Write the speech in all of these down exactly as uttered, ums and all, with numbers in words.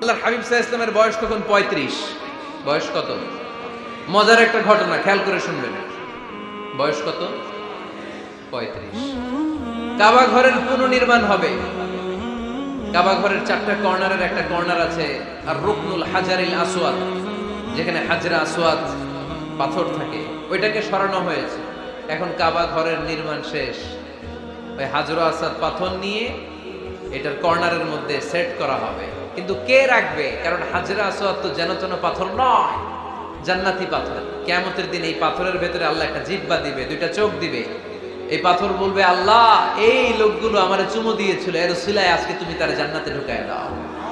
আল্লাহর হাবিব সাল্লাল্লাহু আলাইহি ওয়াসাল্লামের বয়স তখন পঁয়ত্রিশ। বয়স কত? মজার একটা ঘটনা, খেয়াল করে শুনবেন। বয়স কত? পঁয়ত্রিশ। কাবা ঘরের পুনর্নির্মাণ হবে। কাবা ঘরের চারটা কর্নারের একটা কর্নার আছে আর রুকনুল হাজারিল আসওয়াদ, যেখানে হাজরা আসওয়াদ পাথর থাকে, ওইটাকে সরানো হয়েছে। এখন কাবা ঘরের নির্মাণ শেষ, ওই হাজরা আসওয়াদ পাথর নিয়ে এটার কর্নারের মধ্যে সেট করা হবে। কিন্তু কে রাখবে? কারণ হাজরা আসওয়াদ তো যেন তেন পাথর নয়, জান্নাতি পাথর। কিয়ামতের দিন এই পাথরের ভেতরে আল্লাহ একটা জিহ্বা দিবে, দুইটা চোখ দিবে। এই পাথর বলবে, আল্লাহ এই লোকগুলো আমারে চুমু দিয়েছিল, এর উসিলায় আজকে তুমি তার জান্নাতে ঢুকায় দাও।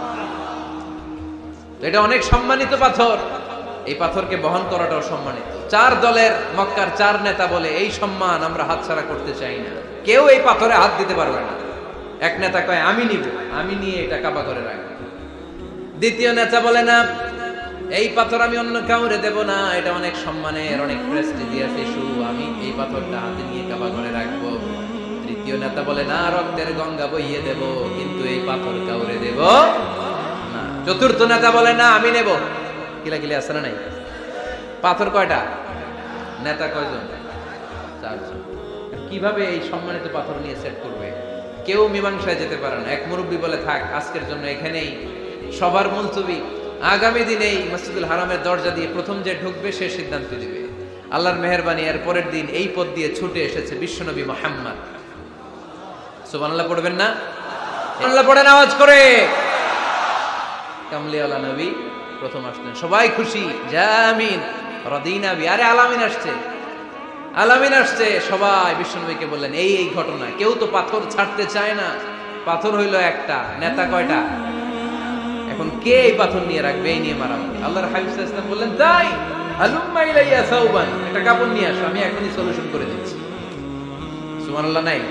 এটা অনেক সম্মানিত পাথর, এই পাথরকে বহন করাটাও সম্মানিত। চার দলের মক্কার চার নেতা বলে, এই সম্মান আমরা হাতছাড়া করতে চাই না, কেউ এই পাথরে হাত দিতে পারবে না। এক নেতা কয়, আমি নিব, আমি নিয়ে এটা কাবা করে রাখবো। দ্বিতীয় নেতা বলে, না, এই পাথর আমি অন্য কাউরে দেব না, এটা অনেক সম্মানের, অনেক প্রেস্টিজিয়াস ইস্যু, আমি এই পাথরটা হাতে নিয়ে কাবা করে রাখবো। তৃতীয় নেতা বলে, না, রক্তের গঙ্গা বইয়ে দেব, কিন্তু এই পাথর কাউরে দেব না। চতুর্থ নেতা বলে, না, আমি নেব। কিলা কিলা আছে না নাই? পাথর কয়টা? নেতা কয়জন? চারজন। কিভাবে এই সম্মানিত পাথর নিয়ে সেট করবে? কেউ মীমাংসায় যেতে পারে না। এক মুরব্বী বলে, থাক, আজকের জন্য এখানেই সবার মুলতবি, আগামী দিনেই মসজিদুল হারামের দরজা দিয়ে প্রথম যে ঢুকবে সে সিদ্ধান্ত দিবে। আল্লাহর মেহেরবানি, এর পরের দিন এই পথ দিয়ে ছুটে এসেছে বিশ্বনবী মুহাম্মদ। সুবহানাল্লাহ পড়বেন না? সুবহানাল্লাহ পড়েন আওয়াজ করে। কামলিওয়ালা নবী প্রথম আসলেন, সবাই খুশি, জামিন রাদিনা বি। আরে আলামিন আসছে, আলামিন আসছে। সবাই বিশ্বনবীকে বললেন, এই এই ঘটনা। কেউ তো পাথর ছাড়তে চায় না। পাথর হইল একটা, নেতা কয়টা? এখন কে এই পাথর নিয়ে রাখবে? এই নিয়ে মারামারি। আল্লাহর হাবিব সাল্লাল্লাহু আলাইহি ওয়াসাল্লাম বললেন, তাই হালুম্মা ইলাইয়া সাউবান, একটা কাপড় নিয়ে আসো, আমি এখনই সলিউশন করে দিচ্ছি। সুবহানাল্লাহ নাই?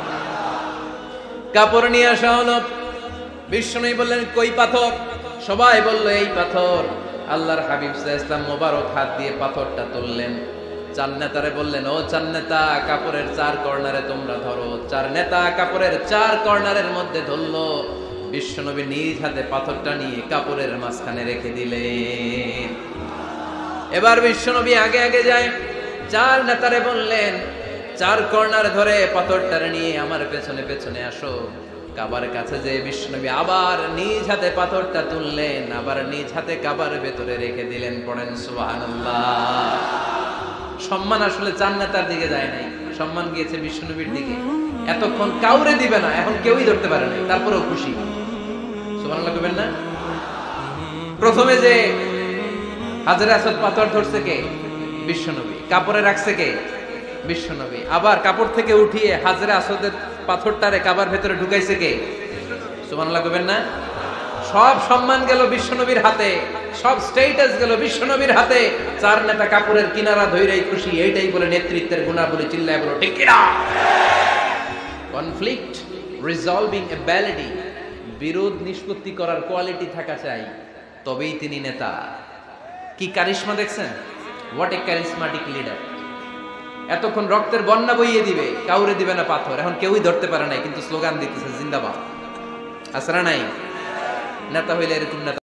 কাপড় নিয়ে আসা হলো। বিশ্বনবী বললেন, কই পাথর? সবাই বলল, এই পাথর। আল্লাহর হাবিব সাল্লাল্লাহু আলাইহি ওয়াসাল্লাম মোবারক হাত দিয়ে পাথরটা তুললেন। চার নেতারে বললেন, ও চার নেতা, কাপড়ের চার কর্নারে তোমরা ধরো। চার নেতা কাপড়ের চার কর্নারের মধ্যে ধরলো। বিশ্বনবী নিজ হাতে পাথরটা নিয়ে কাপড়ের মাঝখানে রেখে দিলেন। এবার বিশ্বনবী আগে আগে যায়, চার নেতারে বললেন, চার কর্নার ধরে পাথরটারে নিয়ে আমার পেছনে পেছনে আসো। কাবার কাছে যে বিশ্বনবী আবার নিজ হাতে পাথরটা তুললেন, আবার নিজ হাতে কাবার ভেতরে রেখে দিলেন। পড়েন সুবহানাল্লাহ। সম্মান আসলে চার নেতার দিকে যায় নাই, সম্মান গিয়েছে বিশ্বনবীর দিকে। এতক্ষণ কাউরে দিবে না, এখন কেউই ধরতে পারে নাই, তারপরেও খুশি। সুবহানাল্লাহ কইবেন না? প্রথমে যে হাজরে আসওয়াদ পাথর ধরছে কে? বিশ্বনবী। কাপড়ে রাখছে কে? বিশ্বনবী। আবার কাপড় থেকে উঠিয়ে হাজরে আসওয়াদের পাথরটারে কাবার ভেতরে ঢুকাইছে কে? সুবহানাল্লাহ কইবেন না? সব সম্মান গেল বিশ্বনবীর হাতে, সব স্ট্যাটাস গেল বিশ্বনবীর হাতে। চার নেতা কাপড়ের কিনারা ধইরাই খুশি। এইটাই বলে নেতৃত্বের গুণাবলী। চিল্লায় বলো ঠিক কিনা? কনফ্লিক্ট রিজলভিং অ্যাবিলিটি, বিরোধ নিষ্পত্তি করার কোয়ালিটি থাকা চাই, তবেই তিনি নেতা। কি কারিশমা দেখছেন? What a charismatic leader. এতক্ষণ রক্তের বন্যা বইয়ে দিবে, কাউরে দিবে না পাথর। এখন কেউই ধরতে পারে নাই, কিন্তু স্লোগান দিতেছে জিন্দাবাদ। আসরা নাই? নেতা হইলে এরকম নেতা।